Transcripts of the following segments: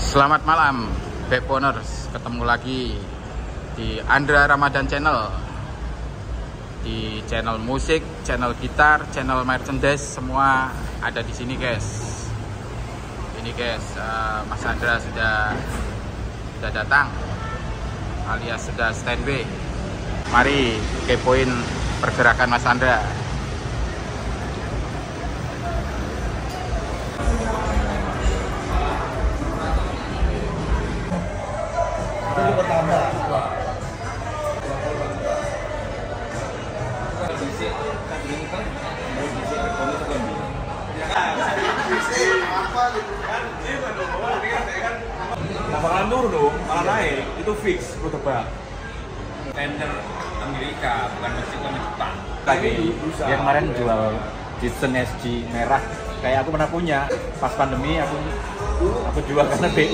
Selamat malam, Backboners. Ketemu lagi di Andra Ramadan Channel. Di channel musik, channel gitar, channel merchandise, semua ada di sini, guys. Ini, guys, Mas Andra sudah datang, alias sudah standby. Mari kepoin pergerakan Mas Andra. Nah, bakalan turun dong, malah naik, itu fix, gue tebak. Tender Amerika, bukan Meksiko, Jepang. Lagi dia kemarin jual Jetson SG merah, kayak aku pernah punya pas pandemi, aku jual karena BU.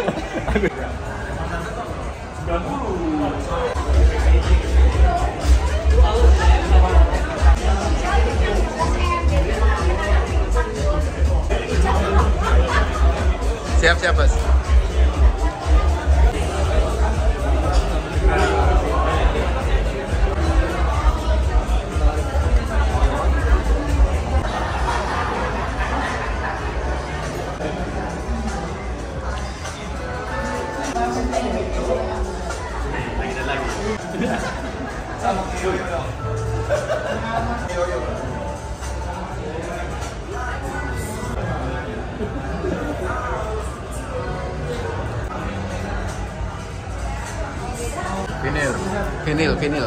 90. Siap, Bos. Vinyl.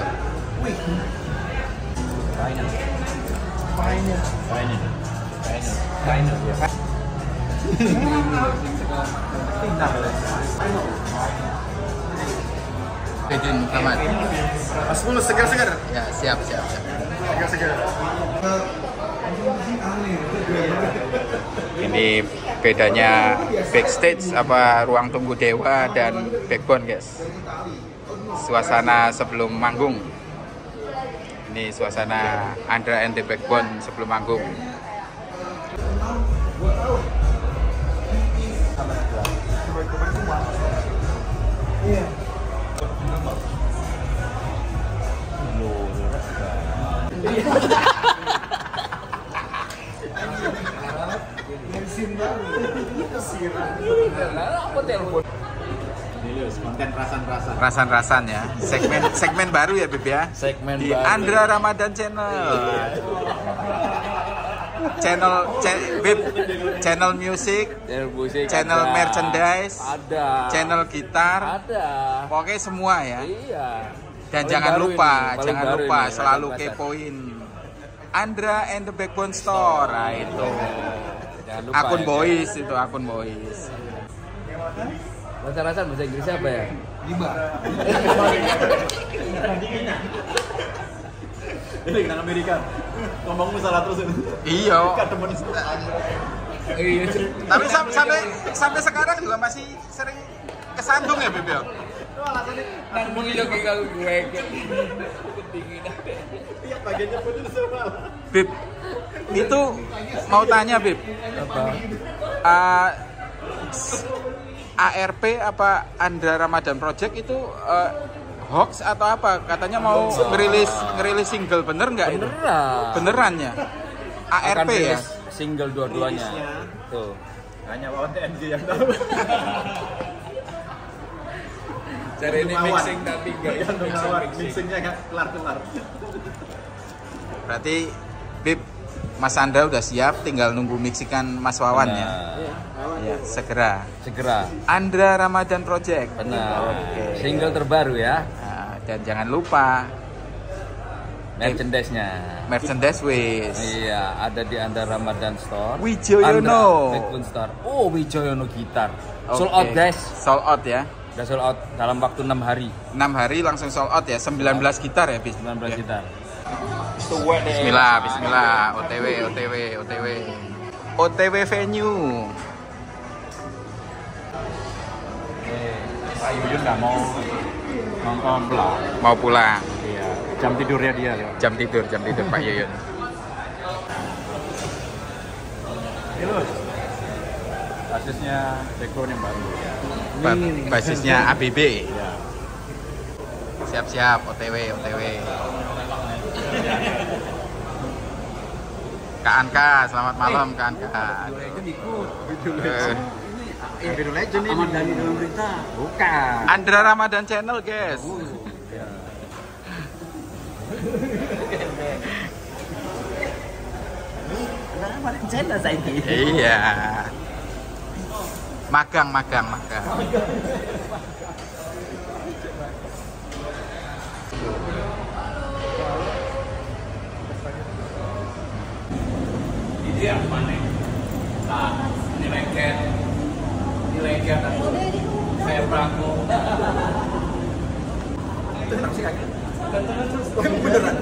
Izin Muhammad. Mas mulus segar-segar. Ya, siap. Segar-segar. Ini bedanya backstage apa ruang tunggu dewa dan backbone, guys. Suasana sebelum manggung. Ini suasana Andra and the Backbone sebelum manggung. Konten Rasan-rasan ya. Segmen baru ya, Bib ya. Segmen di baru. Andra Ramadan Channel. Bib, channel musik, channel ada. merchandise, Ada. channel gitar, Ada. pokoknya semua ya. Iya. Dan Paling jangan baru lupa, ini. selalu kepoin Andra and the Backbone Store. Nah, itu. Jangan lupa Akun ya, Boys itu, akun Boys. Rasa-rasa bahasa Inggris apa ya? Ini nang Amerika. Ngomongmu salah terus. Iya. Ketemu Iya. Tapi sampai sekarang juga masih sering kesandung ya, Bib ya? Nanggung lagi kalau gue Iya, bagiannya putus semua. Bib, itu mau tanya, Bib. apa? ARP apa Andra Ramadan Project itu hoax atau apa? Katanya mau ngerilis single, bener nggak itu? Beneran ya? Akan ARP ya? rilis single dua-duanya. Tuh. Hanya Wawan TNG yang tahu. Cari ini mixing tapi enggak Mixingnya nggak kelar-kelar. Berarti Bib, Mas Andra udah siap, tinggal nunggu mixikan Mas Wawan ya? Ya, segera. Andra Ramadan Project. Benar. Oke. Single terbaru ya. Nah, dan jangan lupa merchandise wis. Iya, ada di Andra Ramadan Store. Wijoyono. Backbone Store. Oh, Wijoyono gitar. Oke. Sold out, guys. Sold out ya. Udah sold out dalam waktu 6 hari. 6 hari langsung sold out ya. 19 gitar ya, Bis. 19 Ya. gitar. Bismillah. OTW venue. Pak Yuyun nggak mau nonton pulang. Mau pulang. Iya. Jam tidurnya dia. Ya. Jam tidur Pak Yuyun. Basisnya background yang baru. Basisnya ABB. Ya. Siap-siap, OTW. Kak Anka, selamat malam Kak Anka. Video Legend ini. Ahmad Dhani dalam berita. Bukan. Andra Ramadan Channel, guys. Ramadan Channel saya ini. Iya. Magang. Ini apa nih? Nah, ini lengket saya pelaku. Tenang sih kaki. Beneran.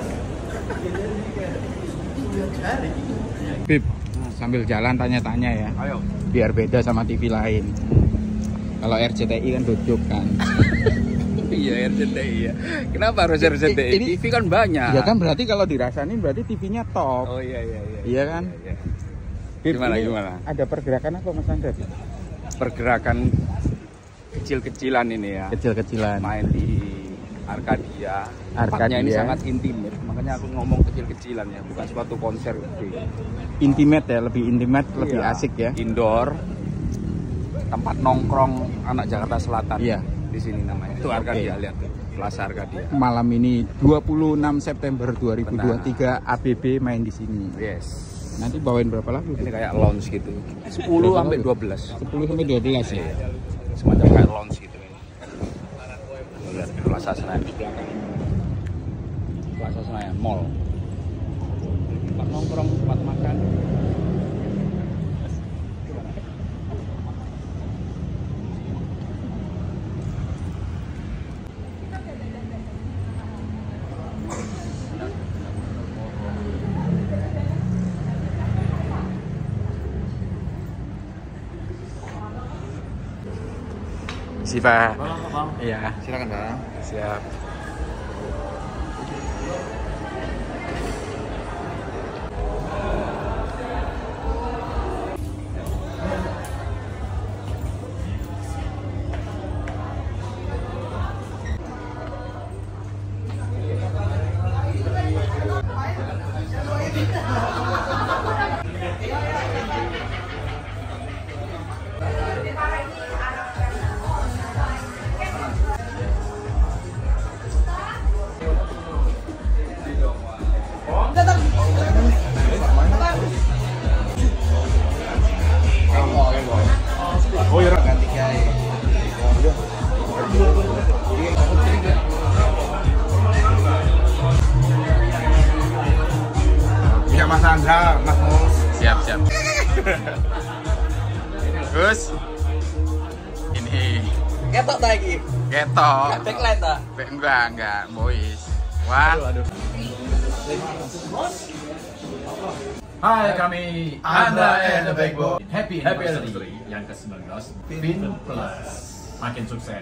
Bib, sambil jalan tanya-tanya ya. Ayo. Biar beda sama TV lain. Kalau RCTI kan duduk kan. Iya RCTI ya. Kenapa harus RCTI? Ini TV kan banyak. Ya kan berarti kalau dirasain berarti TV-nya top. Oh iya. Iya kan? Iya. Bib, Gimana? Ada pergerakan apa Mas Andra? Pergerakan kecil-kecilan ini ya. Kecil-kecilan. Main di Arcadia. Tempatnya ini sangat intimate. Makanya aku ngomong kecil-kecilan ya, bukan suatu konser gede. Intimate ya, lebih intimate, lebih Iya. asik ya. Indoor. Tempat nongkrong anak Jakarta Selatan. Iya. Di sini namanya. Itu Arcadia, lihat tuh. Plaza Arcadia. Malam ini 26 September 2023 ABB main di sini. Yes. Nanti bawain berapa lagu? Ini kayak lounge gitu. 10 sampai 12. 10 sampai 12 ya. Semacam kayak lounge gitu ini. Lihat Plaza Senayan di belakang. Plaza Senayan Mall. Tempat nongkrong, tempat makan. Siapa? Bang. Iya. Silakan Bang. Siap. Oh iya, ganti kiai. Bisa Mas Andra, Mas Mus. Siap. Gus. Ini Ketok lagi. ketok. Backlight tak? Enggak, boys. Wah. Hai, kami Andra and the Backbone. Happy anniversary yang ke-19 Pin Plus. Makin sukses.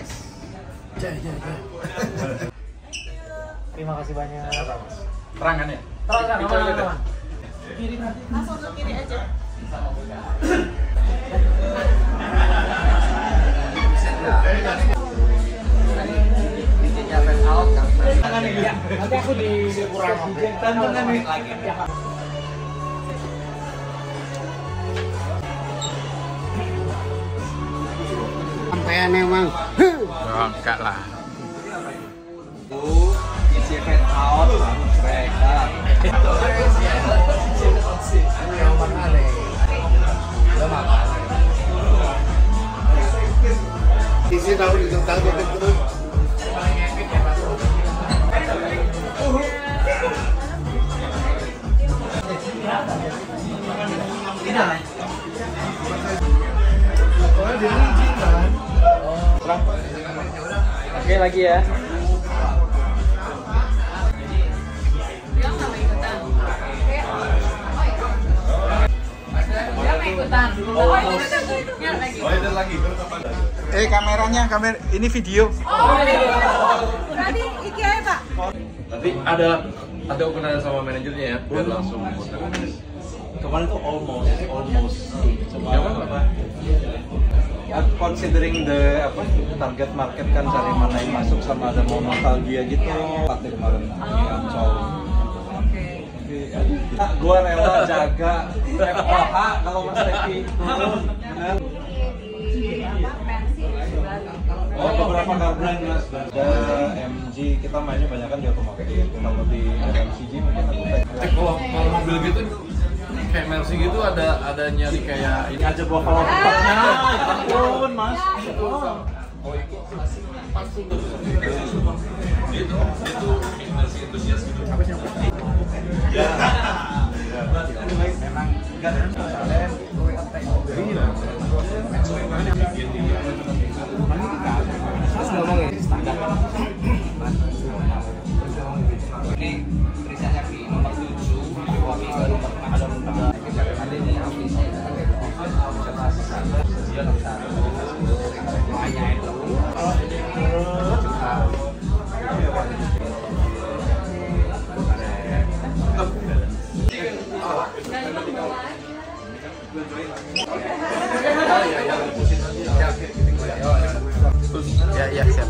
Terima kasih banyak. Terang kan ya? Terang, aman. Langsung ke kiri aja. Nanti aku dikurang tantangan lagi. Sampean emang. Oh, enggak lah. Isi tahu ditentang terus. Oke lagi ya. Kameranya, ini video. Berarti iki aja, Pak. Nanti ada ukuran sama manajernya ya, biar langsung Kemarin tuh almost. Cuma considering the target market kan cari mana yang masuk sama ada mau nostalgia gitu. Partai kemarin Ancol. Gua rela jaga FOH kalau Mas Tepi turun. Oh, beberapa car brand Mas. Ada MG, kita mainnya banyak kan di otomotif. Kalau di MCG mungkin aku kalau mobil gitu kayak Mercy gitu ada nyari kayak ini aja bawa kalau tempatnya. Ampun, Mas. itu Mercy entusias gitu. Apa sih? Ya. Memang enggak terus ngomongin standar ini tulisannya di nomor 7 suami ke nomor 4 ada nomor nanti ini official dia bisa semuanya itu Ya siap.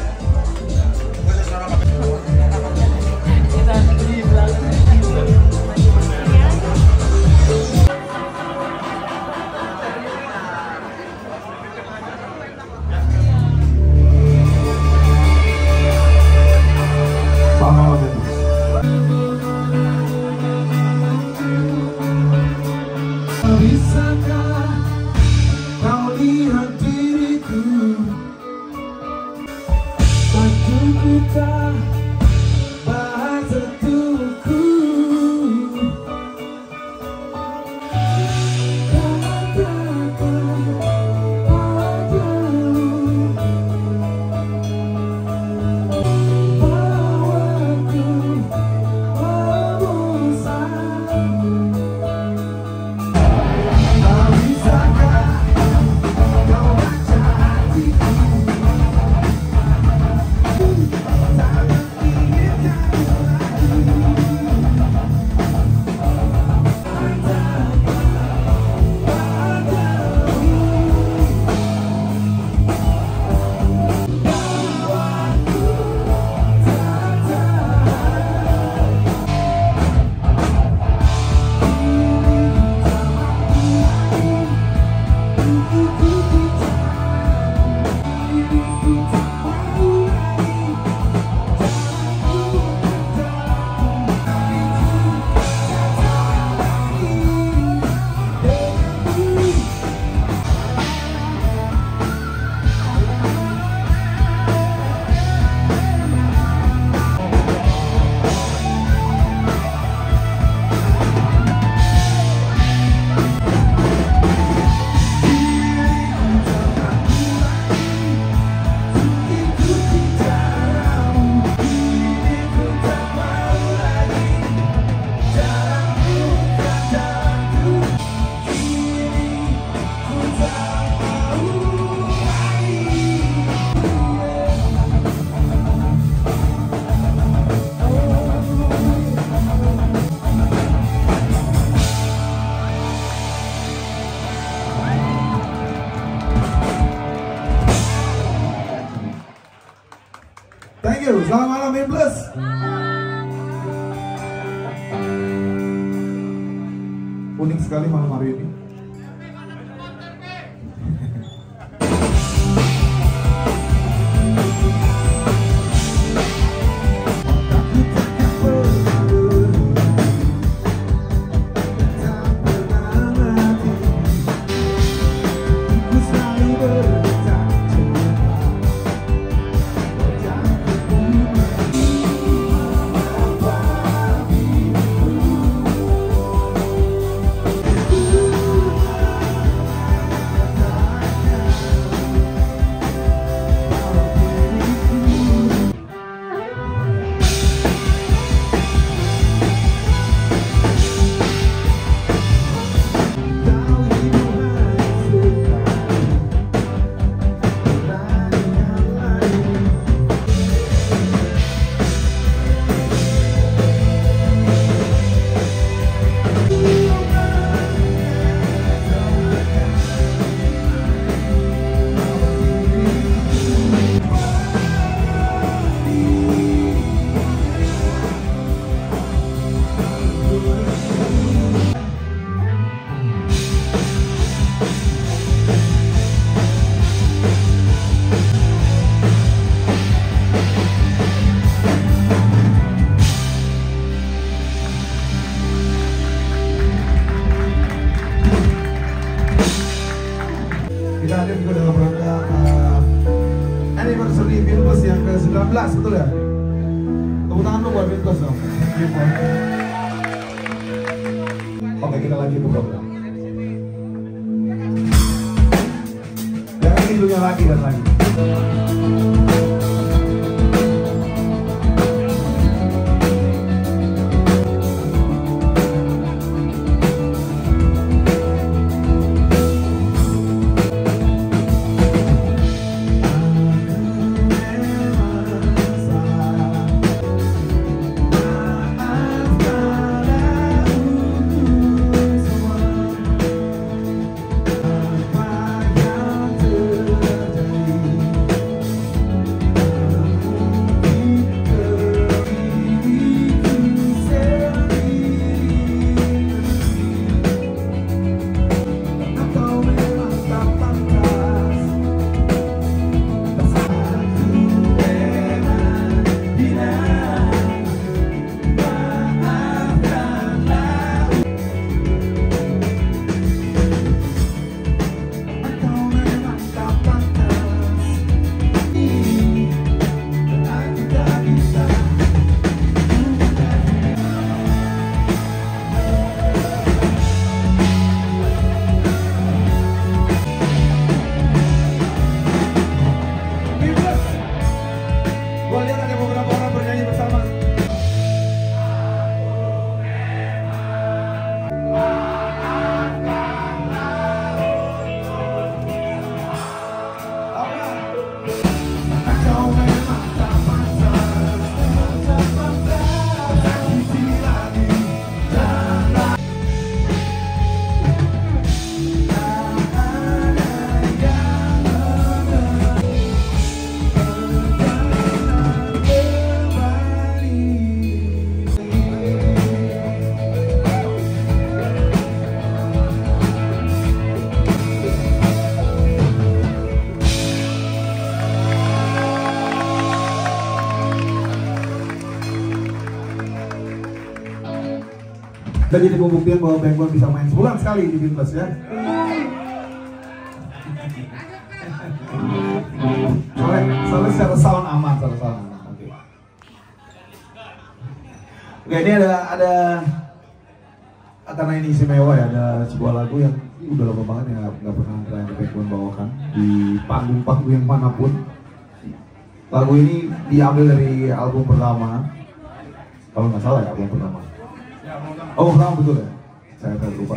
Thank you, selamat malam In Plus. Unik sekali malam hari ini. Kita hadir juga dalam rangka anniversary Vinplus yang ke-19, betul ya? Tepuk tangan dulu buat Vinplus dong. Oke, kita lagi buka. Jangan hidungnya lagi dan lagi. Dan jadi pembuktian bahwa Backbone bisa main sebulan sekali di Vinplus ya. Soalnya secara sound aman, Oke, ini ada karena ini istimewa ya, ada sebuah lagu yang udah lama banget ya nggak pernah ada Backbone bawakan di panggung-panggung yang manapun. Lagu ini diambil dari album pertama, kalau nggak salah ya album pertama. Oh, pertama betul ya? Saya lupa.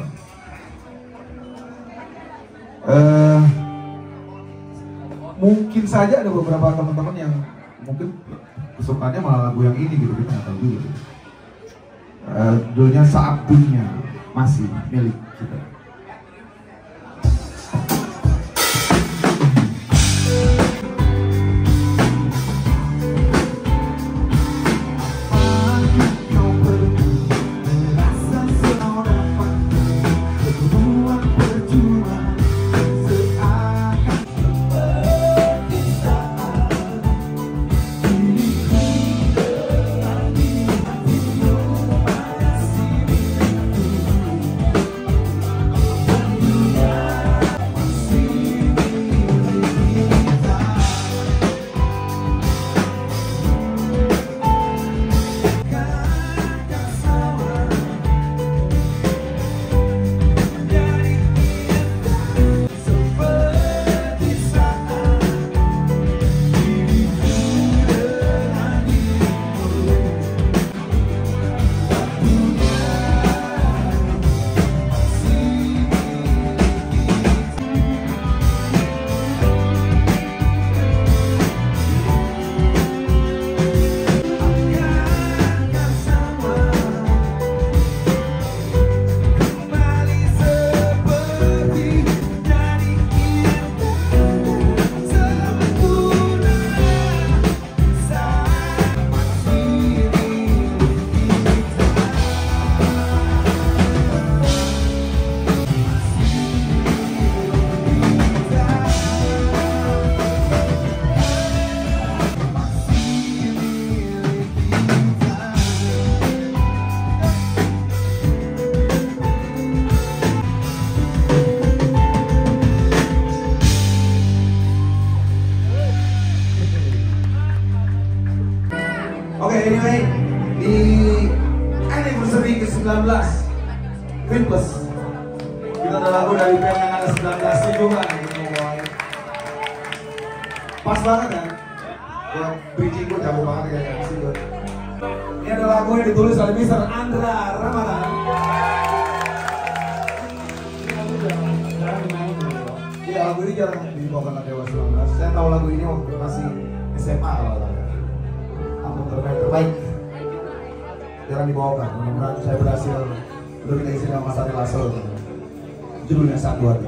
Mungkin saja ada beberapa teman-teman yang mungkin kesukaannya malah lagu yang ini gitu, kita nggak tahu gitu. Judulnya Saat Dunia Masih Milik Kita. anyway, di anniversary ke-19 Fin Plus, kita ada lagu dari band yang ada 19-nya juga nih, boy. Pas banget kan? Buat bridging gue jago banget kayaknya di situ. Ini ada lagu yang ditulis oleh Mr. Andra Ramadan. Iya, lagu ini jarang dibawakan oleh Dewa 19. Saya tahu lagu ini waktu masih SMA kalau album terbaik jarang dibawakan. Mudah-mudahan saya berhasil untuk kita isi dengan Mas Ari Lasso. Judulnya Satu Hati.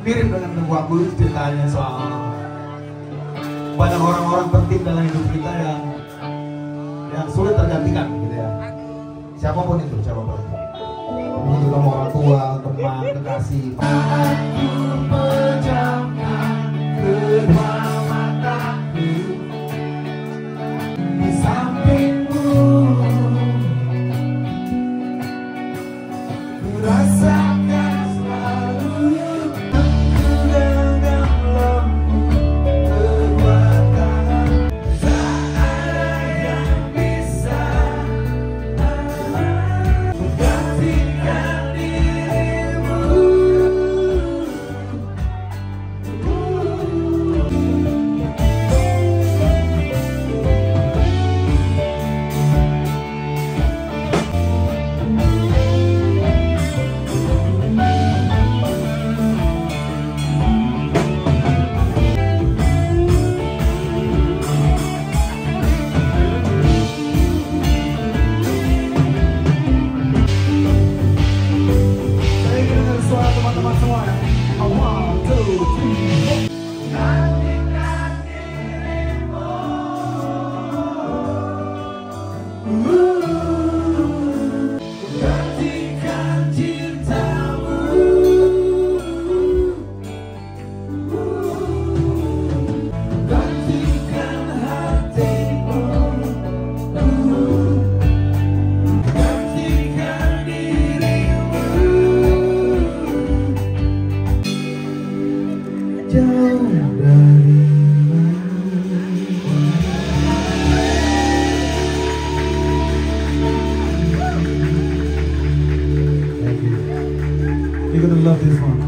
mirip dengan lagu aku ceritanya soal banyak orang-orang penting dalam hidup kita yang sulit tergantikan gitu ya. Siapapun itu. Mungkin juga orang tua, teman, kekasih. Aku pejamkan kedua mataku di sampingmu, ku rasakan selalu menggenggam lembut kekuatan. Tak ada yang bisa menggantikan dirimu. Saya ingin dengar suara teman-teman semua ya. 1, 2, 3. Gantikan dirimu. Gantikan cintamu. Gantikan hatimu. Gantikan dirimu. Jauh dari You're gonna love this one.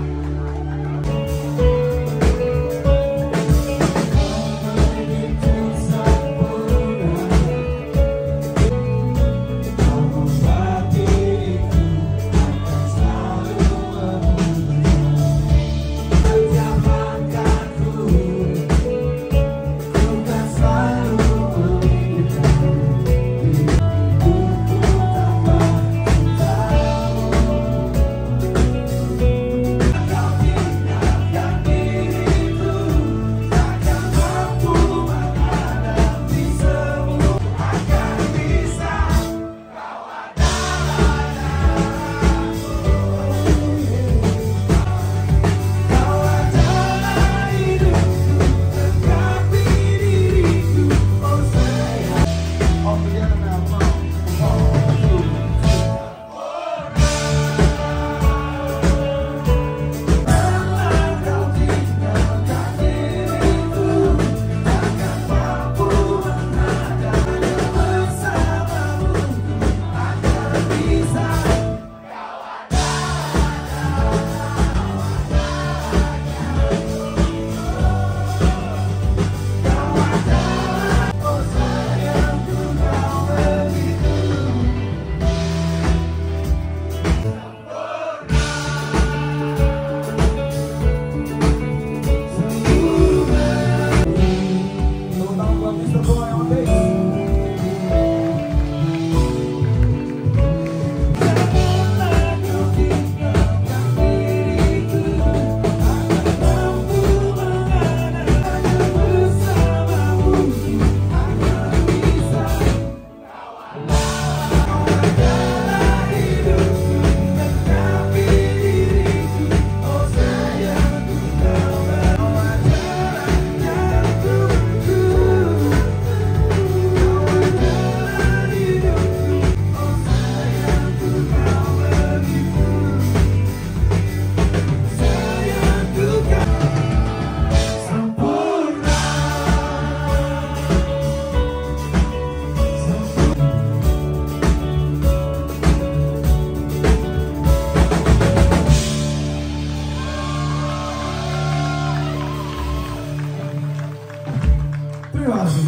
Terima kasih.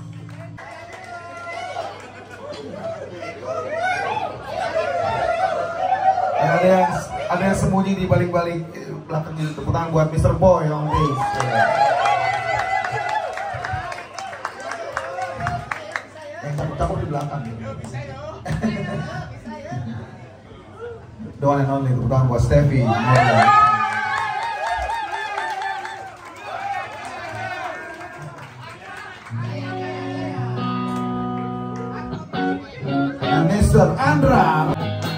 Dan ada yang sembunyi di balik-balik belakang ini. Tepuk tangan buat Mr. Boy on bass. Yang cakep-cakep di belakang. The one and only, tepuk tangan buat Steffi. dan Mr. Andra.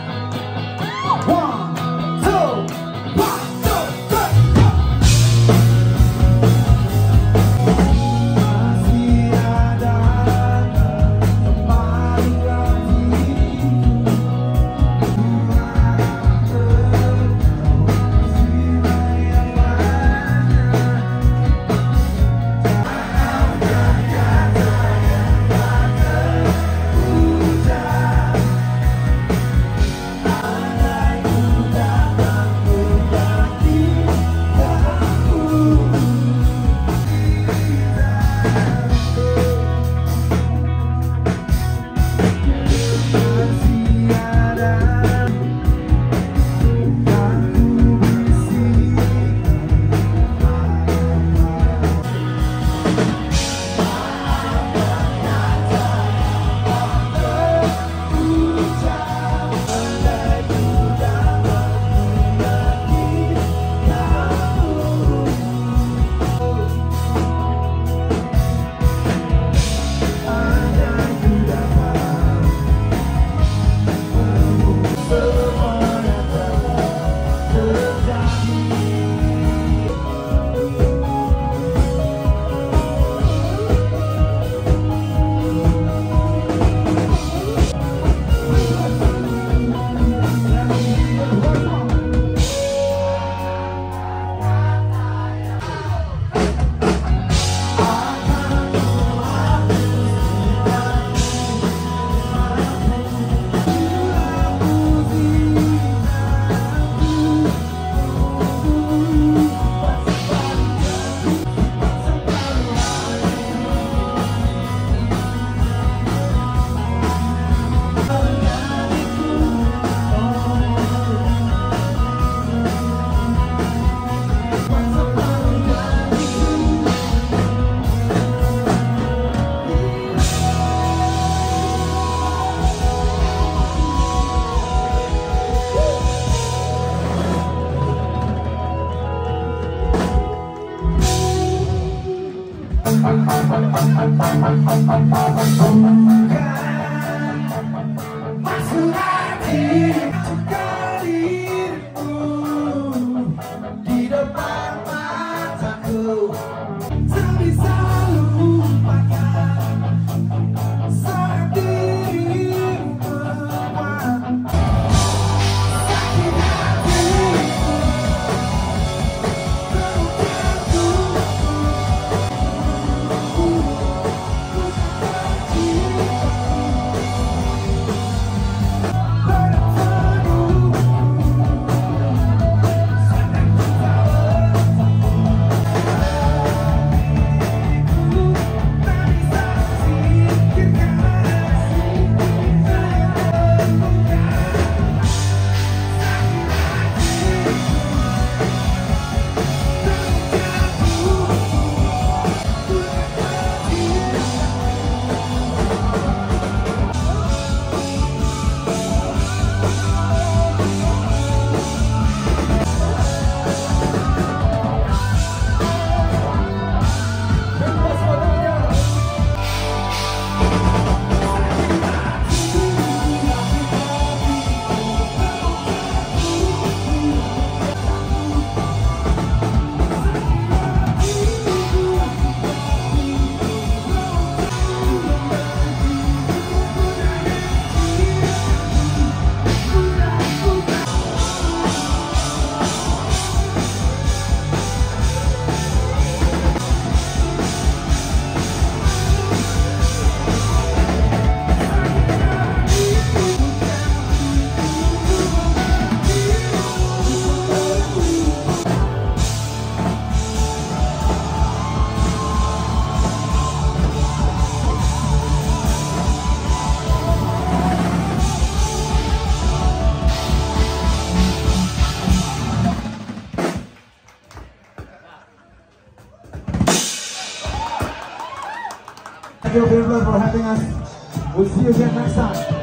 Thank you for having us. We'll see you again next time.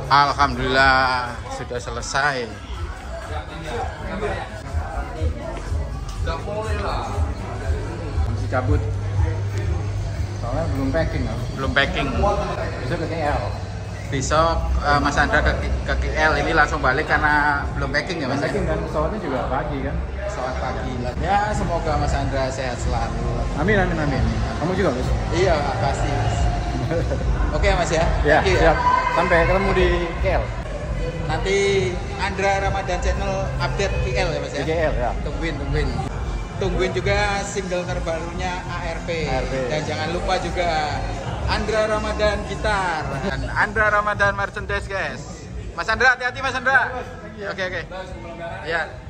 Alhamdulillah sudah selesai. Masih cabut. Soalnya belum packing loh. Belum packing. Besok ke KL. Besok Mas Andra ke KL, ini langsung balik karena belum packing ya Mas? Packing kan pesawatnya juga pagi kan. Pesawat pagi. Ya semoga Mas Andra sehat selalu. Amin. Kamu juga Mas? Iya pasti Mas. Oke Mas ya. Ya, Thank you, siap. Sampai ketemu di KL. Nanti Andra Ramadan Channel update KL ya Mas ya. Di KL ya. Tungguin juga single terbarunya ARP. Dan jangan lupa juga Andra Ramadan gitar dan Andra Ramadan merchandise guys. Mas Andra hati-hati Mas Andra. Oke. Ya.